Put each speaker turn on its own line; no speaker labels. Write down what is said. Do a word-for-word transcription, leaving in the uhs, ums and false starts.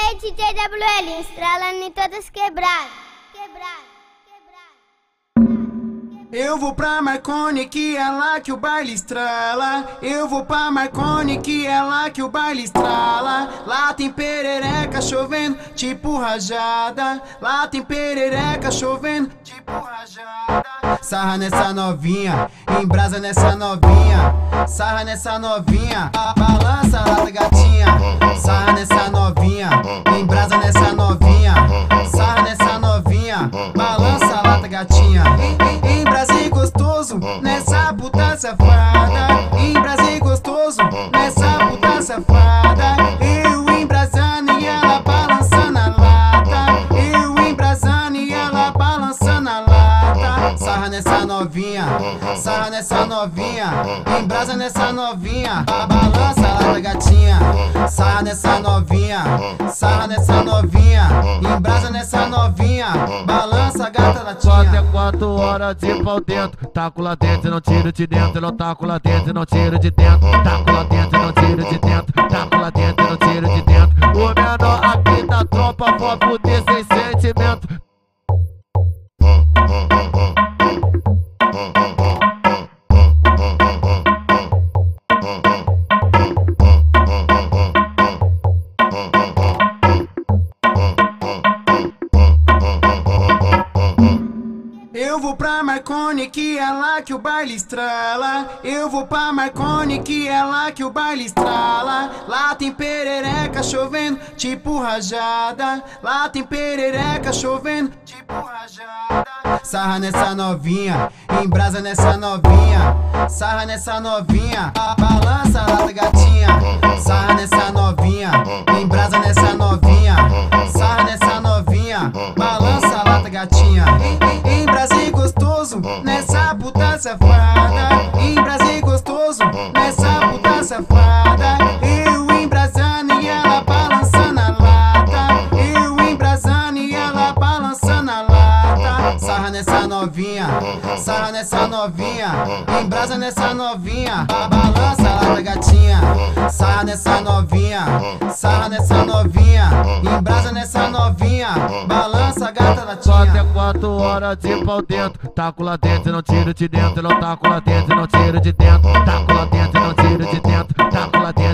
é D J W L, estralando em todas quebradas. Quebrada, quebrada.
Eu vou pra Marconi, que é lá que o baile estrala. Eu vou pra Marconi, que é lá que o baile estrala. Lá tem perereca chovendo, tipo rajada. Lá tem perereca chovendo, tipo rajada. Sarra nessa novinha, embrasa nessa novinha. Sarra nessa novinha, balança lata gatinha. Sarra nessa novinha, embrasa nessa novinha. Sarra nessa novinha, balança lata gatinha. Em Brasil gostoso, nessa puta safada. Em Brasil gostoso, nessa puta safada. Eu embrasando e ela balançando a lata. Eu embrasando e ela balançando a lata. Sarra nessa novinha, sarra nessa novinha. Embrasa nessa novinha, balança a lata gatinha. Sarra nessa novinha, sarra nessa novinha. Embrasa nessa novinha, balança a gata latinha.
Só até quatro horas de pau dentro. Taco lá dentro, não tiro de dentro. Não taco lá dentro, não tiro de dentro. Taco lá dentro, não tiro de dentro. Taco lá dentro, não tiro de dentro. O menor aqui da tropa pode fuder sem sentimento.
Eu vou pra Marconi, que é lá que o baile estrala. Eu vou pra Marconi, que é lá que o baile estrala. Lá tem perereca chovendo, tipo rajada. Lá tem perereca chovendo, tipo rajada. Sarra nessa novinha, embrasa nessa novinha. Sarra nessa novinha, balança lata gatinha. Sarra nessa novinha, embrasa nessa novinha. Sarra nessa novinha, balança lata gatinha. Em Brasil gostoso, nessa puta safada. Em Brasil gostoso, nessa puta safada. Eu embrasando e ela balançando a lata. Eu embrasando e ela balançando a lata. Sarra nessa novinha, sarra nessa novinha. Embrasa nessa novinha, balança a lata gatinha. Sarra nessa novinha, sarra nessa novinha. Embrasa nessa novinha, balança a gata latinha.
Só até quatro horas de pau dentro. Taco lá dentro, não tiro de dentro. Não taco lá dentro, não tiro de dentro. Taco lá dentro, não tiro de dentro. Taco lá dentro.